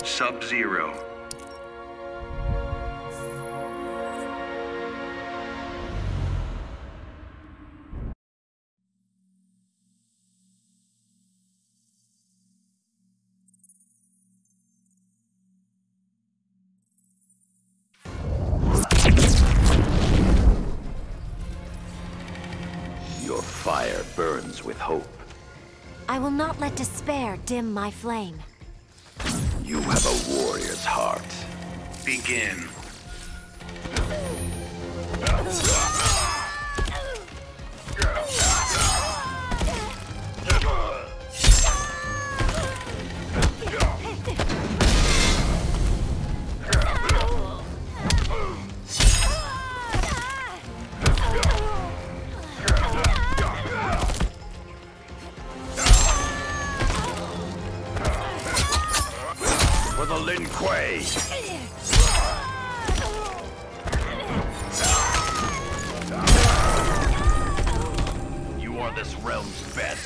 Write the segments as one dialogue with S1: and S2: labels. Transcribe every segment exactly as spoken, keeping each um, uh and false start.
S1: Sub-Zero.
S2: Your fire burns with hope.
S3: I will not let despair dim my flame.
S2: You have a warrior's heart.
S1: Begin.
S2: For the Lin Kuei! You are this realm's best.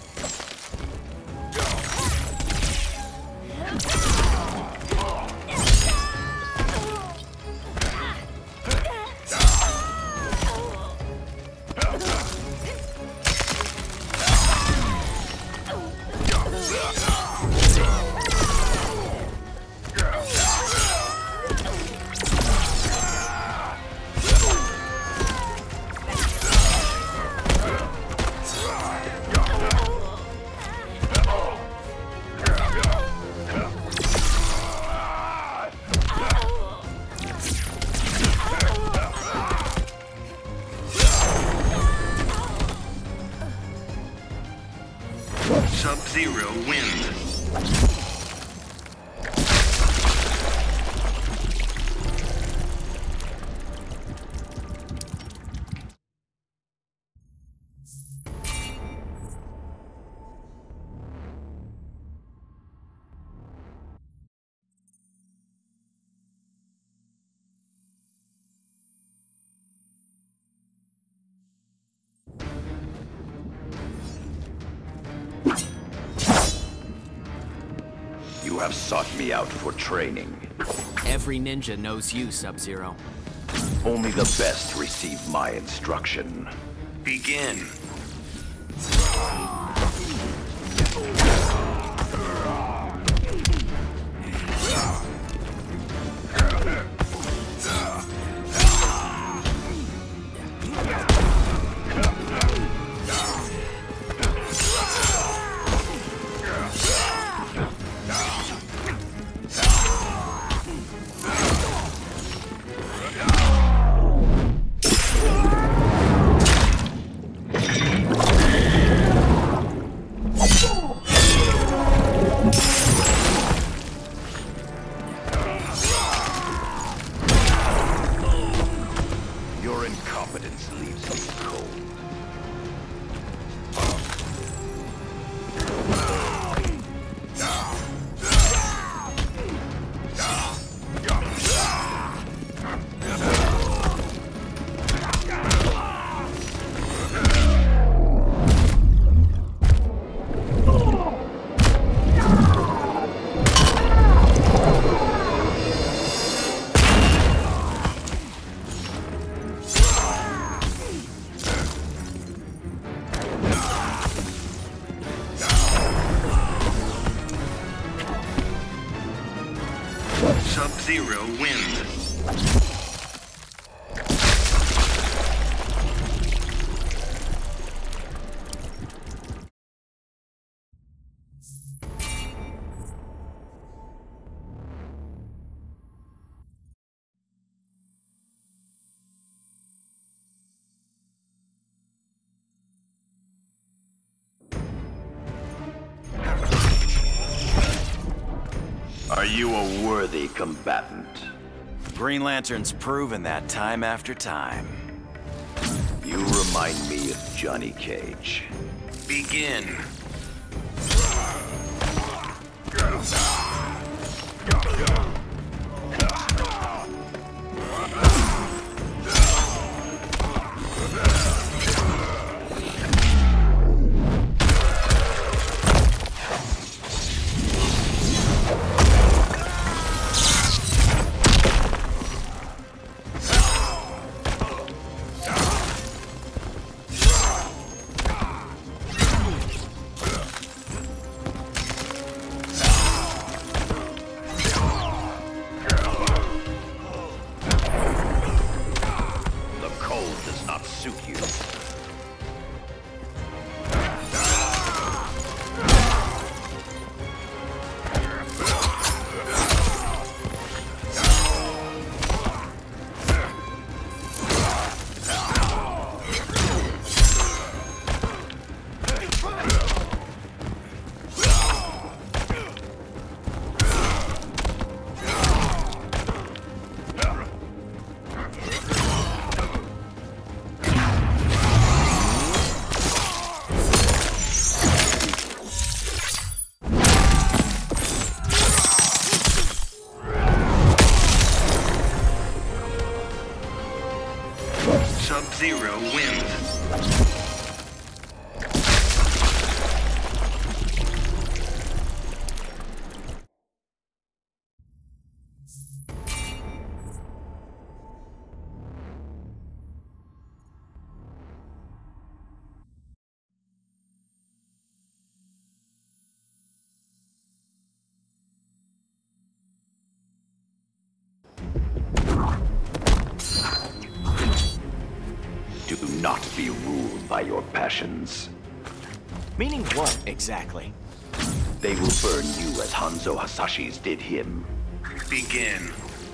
S1: Sub-Zero wins.
S2: You have sought me out for training.
S4: Every ninja knows you, Sub-Zero.
S2: Only the best receive my instruction.
S1: Begin.
S2: Your incompetence leaves me cold.
S1: Sub-Zero wins.
S2: Are you a worthy combatant?
S5: Green Lantern's proven that time after time.
S2: You remind me of Johnny Cage.
S1: Begin. Sub-Zero wins.
S2: Do not be ruled by your passions.
S4: Meaning what, exactly?
S2: They will burn you as Hanzo Hasashi's did him.
S1: Begin.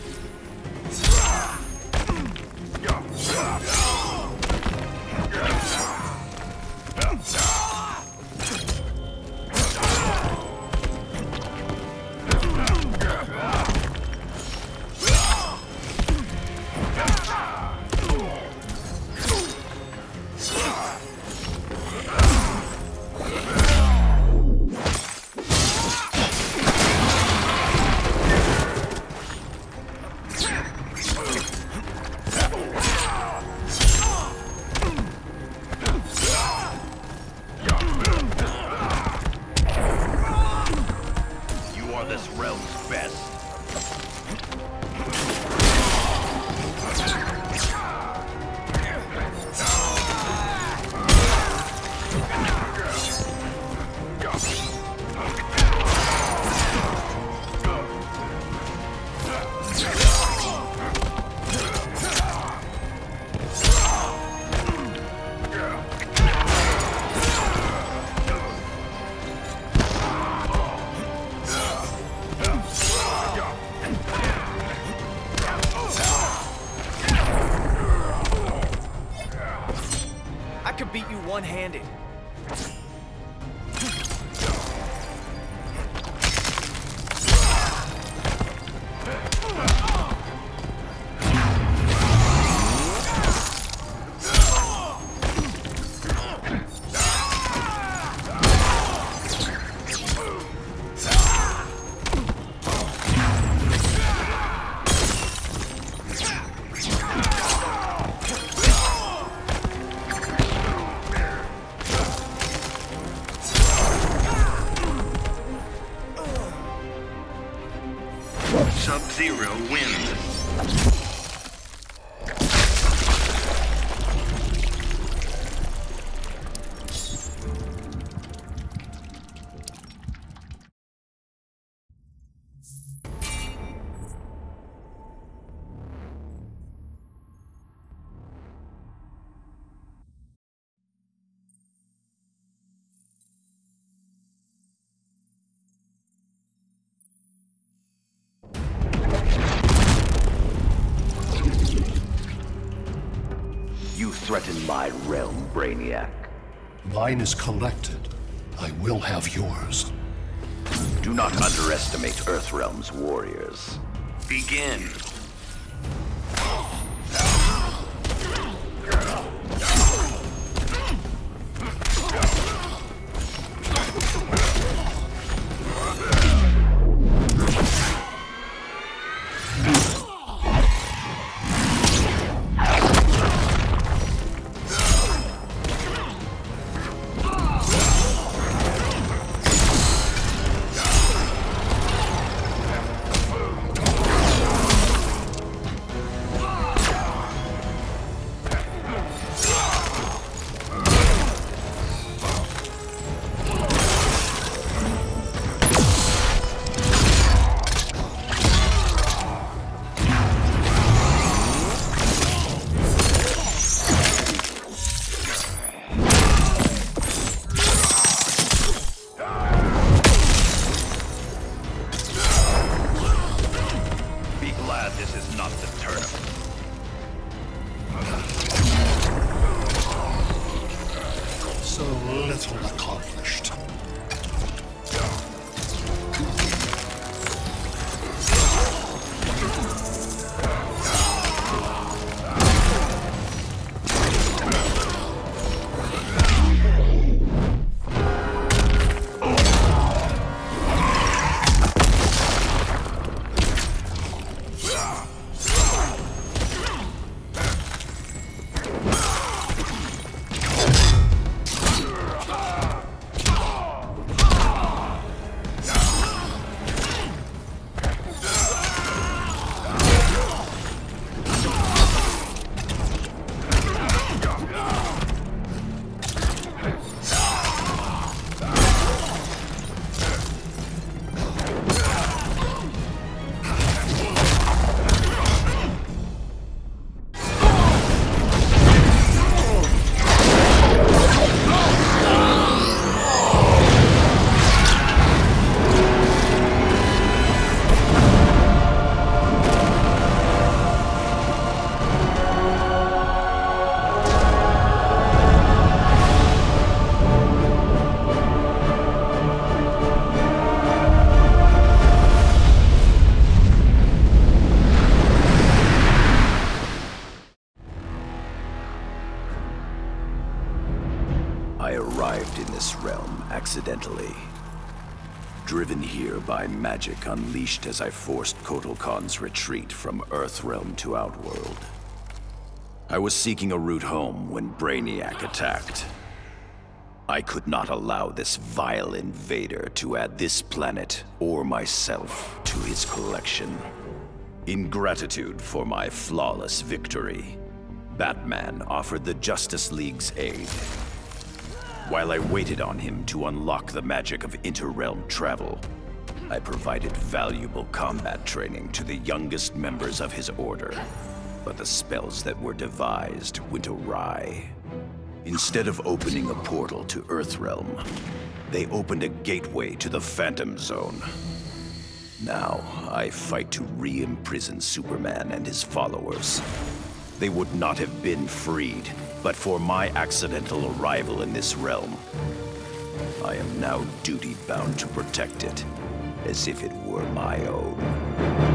S2: You are this realm's best.
S4: I could beat you one-handed.
S1: Sub-Zero wins.
S2: You threaten my realm, Brainiac.
S6: Mine is collected. I will have yours.
S2: Do not underestimate Earthrealm's warriors.
S1: Begin.
S2: accidentally. Driven here by magic unleashed as I forced Kotal Khan's retreat from Earthrealm to Outworld. I was seeking a route home when Brainiac attacked. I could not allow this vile invader to add this planet or myself to his collection. In gratitude for my flawless victory, Batman offered the Justice League's aid. While I waited on him to unlock the magic of inter-realm travel, I provided valuable combat training to the youngest members of his order. But the spells that were devised went awry. Instead of opening a portal to Earthrealm, they opened a gateway to the Phantom Zone. Now, I fight to re-imprison Superman and his followers. They would not have been freed, but for my accidental arrival in this realm. I am now duty-bound to protect it, as if it were my own.